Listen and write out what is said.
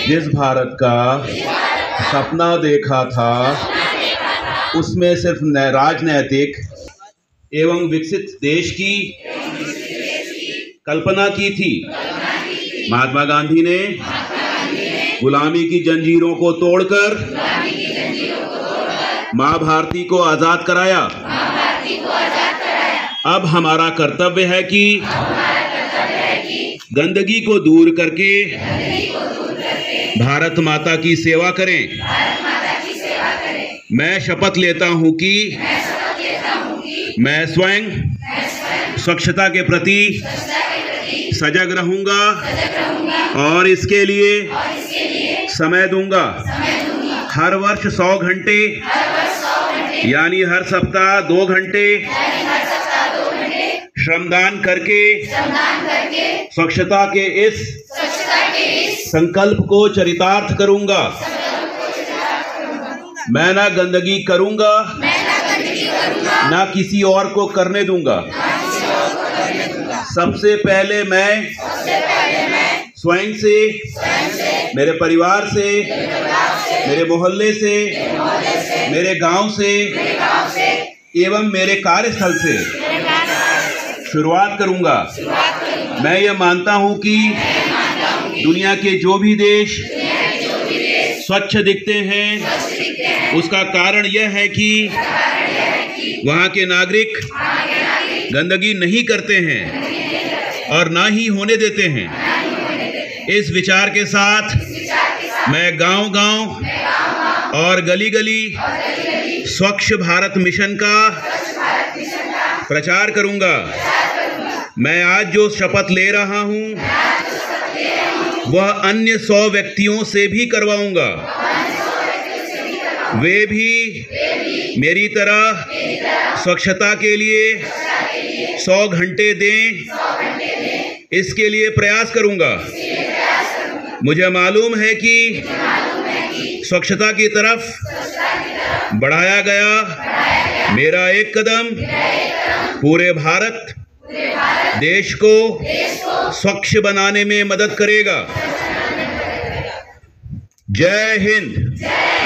जिस भारत का सपना देखा था उसमें सिर्फ राजनैतिक एवं विकसित देश की कल्पना की थी। महात्मा गांधी ने गुलामी की जंजीरों को तोड़कर मां भारती को आजाद कराया। अब हमारा कर्तव्य है कि गंदगी को दूर करके भारत माता की सेवा करें। मैं शपथ लेता हूं कि मैं स्वयं स्वच्छता के प्रति सजग रहूंगा और इसके लिए समय दूंगा। हर वर्ष 100 घंटे यानी हर सप्ताह 2 घंटे श्रमदान करके स्वच्छता के इस संकल्प को चरितार्थ करूंगा। मैं ना गंदगी करूंगा ना किसी और को करने दूंगा। सबसे पहले मैं स्वयं से, मेरे परिवार से, मेरे मोहल्ले से, मेरे गांव से एवं मेरे कार्यस्थल से शुरुआत करूंगा। मैं ये मानता हूं कि दुनिया के जो भी देश स्वच्छ दिखते हैं उसका कारण यह है कि वहां के नागरिक गंदगी नहीं करते हैं और ना ही होने देते हैं। इस विचार के साथ मैं गांव-गांव और गली-गली स्वच्छ भारत मिशन का प्रचार करूंगा। मैं आज जो शपथ ले रहा हूं वह अन्य 100 व्यक्तियों से भी करवाऊंगा। वे भी मेरी तरह स्वच्छता के लिए 100 घंटे दें, इसके लिए प्रयास करूंगा। मुझे मालूम है कि स्वच्छता की तरफ बढ़ाया गया मेरा एक कदम पूरे भारत देश को स्वच्छ बनाने में मदद करेगा। जय हिंद।